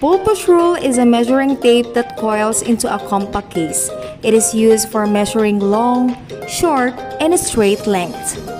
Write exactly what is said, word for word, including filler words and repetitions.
pulpus rule is a measuring tape that coils into a compact case. It is used for measuring long, short, and straight length.